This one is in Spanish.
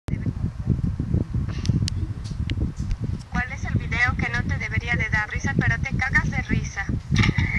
¿Cuál es el video que no te debería de dar risa pero te cagas de risa?